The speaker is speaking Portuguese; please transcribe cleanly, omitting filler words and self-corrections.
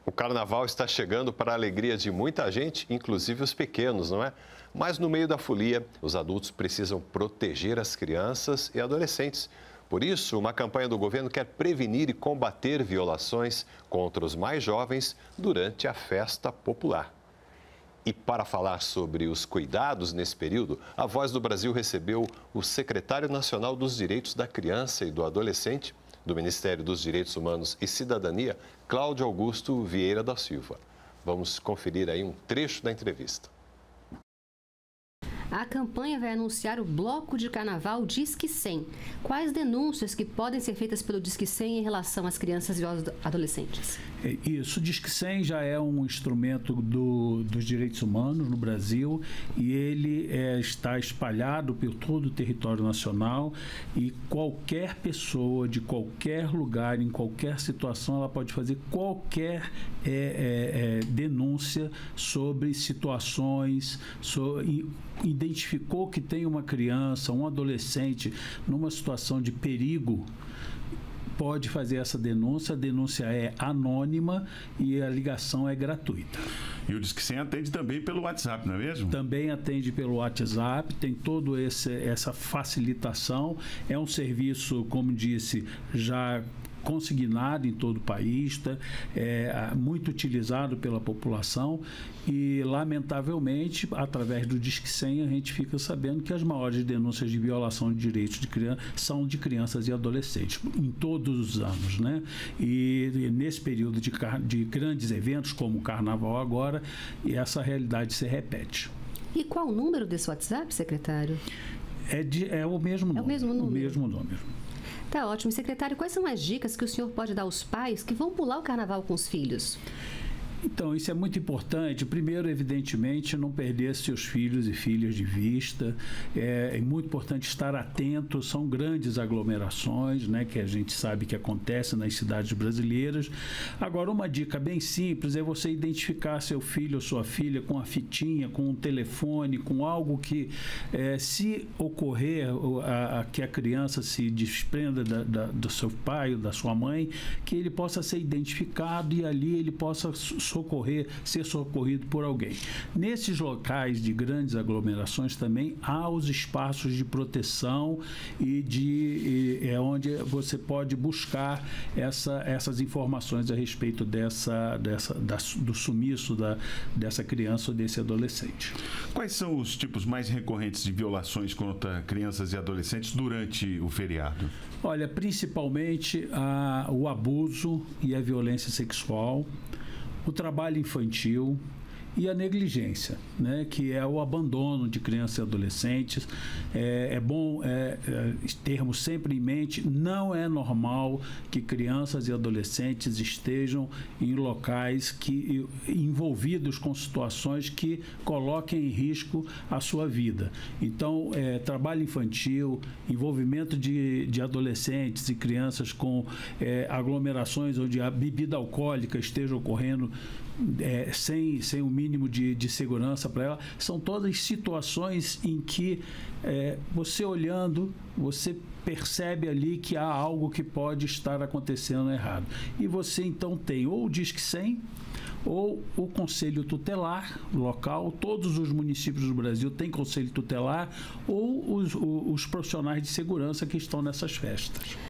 O carnaval está chegando para a alegria de muita gente, inclusive os pequenos, não é? Mas no meio da folia, os adultos precisam proteger as crianças e adolescentes. Por isso, uma campanha do governo quer prevenir e combater violações contra os mais jovens durante a festa popular. E para falar sobre os cuidados nesse período, a Voz do Brasil recebeu o secretário nacional dos Direitos da Criança e do Adolescente, do Ministério dos Direitos Humanos e Cidadania, Cláudio Augusto Vieira da Silva. Vamos conferir aí um trecho da entrevista. A campanha vai anunciar o bloco de carnaval Disque 100. Quais denúncias que podem ser feitas pelo Disque 100 em relação às crianças e aos adolescentes? Isso, o Disque 100 já é um instrumento dos direitos humanos no Brasil e ele está espalhado por todo o território nacional e qualquer pessoa de qualquer lugar, em qualquer situação, ela pode fazer qualquer denúncia sobre situações, identificou que tem uma criança, um adolescente numa situação de perigo, pode fazer essa denúncia. A denúncia é anônima e a ligação é gratuita. E o Disque 100 atende também pelo WhatsApp, não é mesmo? Também atende pelo WhatsApp, tem toda essa facilitação. É um serviço, como disse, já consignado em todo o país, muito utilizado pela população e, lamentavelmente, através do Disque 100, a gente fica sabendo que as maiores denúncias de violação de direitos de criança são de crianças e adolescentes, em todos os anos, né? E nesse período de grandes eventos, como o Carnaval agora, essa realidade se repete. E qual o número desse WhatsApp, secretário? É o mesmo número. É o mesmo número? O mesmo número. Tá ótimo. Secretário, quais são as dicas que o senhor pode dar aos pais que vão pular o carnaval com os filhos? Então, isso é muito importante. Primeiro, evidentemente, não perder seus filhos e filhas de vista. É muito importante estar atento. São grandes aglomerações, né, que a gente sabe que acontecem nas cidades brasileiras. Agora, uma dica bem simples é você identificar seu filho ou sua filha com a fitinha, com um telefone, com algo que, se ocorrer que a criança se desprenda do seu pai ou da sua mãe, que ele possa ser identificado e ali ele possa ser socorrido por alguém. Nesses locais de grandes aglomerações também há os espaços de proteção e onde você pode buscar essas informações a respeito do sumiço dessa criança ou desse adolescente. Quais são os tipos mais recorrentes de violações contra crianças e adolescentes durante o feriado? Olha, principalmente o abuso e a violência sexual, o trabalho infantil e a negligência, né, que é o abandono de crianças e adolescentes. É bom termos sempre em mente, não é normal que crianças e adolescentes estejam em locais envolvidos com situações que coloquem em risco a sua vida. Então, trabalho infantil, envolvimento de adolescentes e crianças com aglomerações onde a bebida alcoólica esteja ocorrendo sem o mínimo de segurança para ela, são todas situações em que você olhando, você percebe ali que há algo que pode estar acontecendo errado. E você então tem ou o Disque 100 ou o Conselho Tutelar local, todos os municípios do Brasil têm Conselho Tutelar, ou os profissionais de segurança que estão nessas festas.